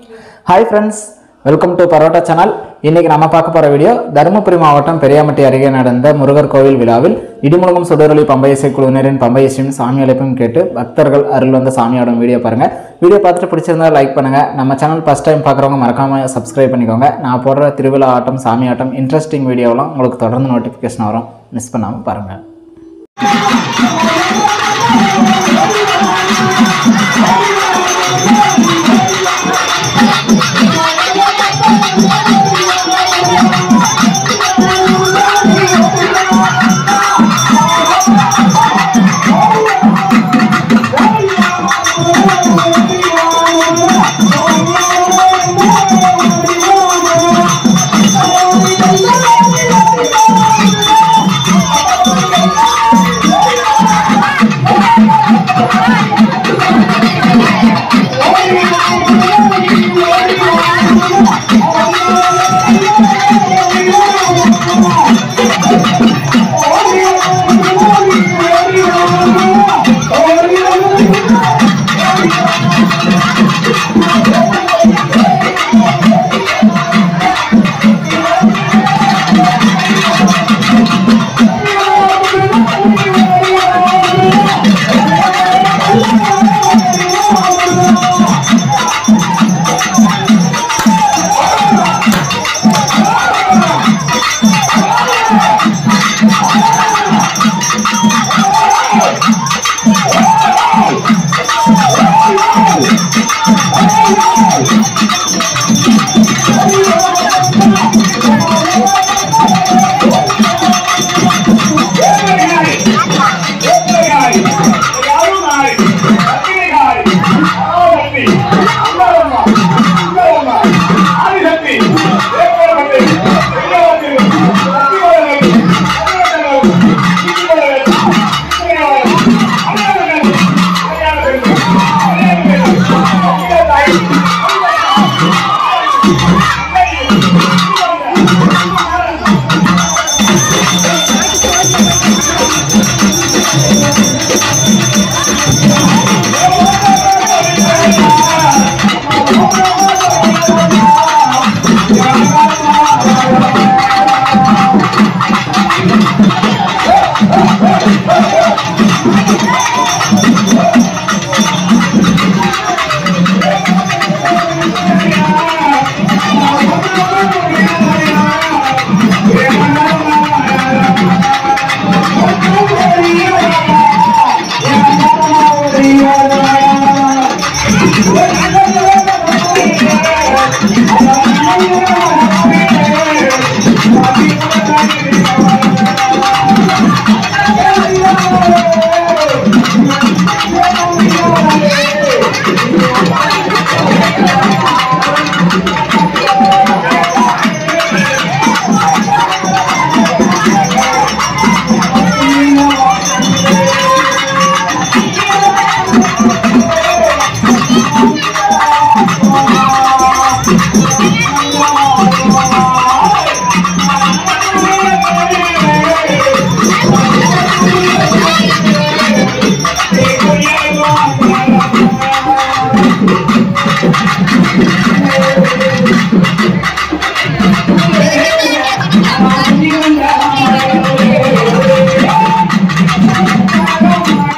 Hi friends, welcome to Parota channel. இன்னைக்கு நாம பார்க்க போற வீடியோ தர்மபுரி மாவட்டம் பெரியாம்பட்டி அருகே நடந்த முருகர் கோவில் விழாவில் இடிமுழங்கும் சுடரொளி பம்பை இசை குழுவினரின் பம்பை இசையும் சாமி அழைப்பும் கேட்டு பக்தர்கள் அருள் வந்த சாமியோட வீடியோ பாருங்க. வீடியோ பார்த்துட்டு பிடிச்சிருந்தா லைக் பண்ணுங்க. நம்ம சேனல் ஃபர்ஸ்ட் டைம் பார்க்குறவங்க மறக்காம சப்ஸ்கிரைப் பண்ணிக்கோங்க. நான் போடுற திருவிழா ஆட்டம் சாமி ஆட்டம் இன்ட்ரெஸ்டிங் வீடியோலாம் உங்களுக்கு தொடர்ந்து நோட்டிஃபிகேஷன் வரும். மிஸ் பண்ணாம பாருங்க.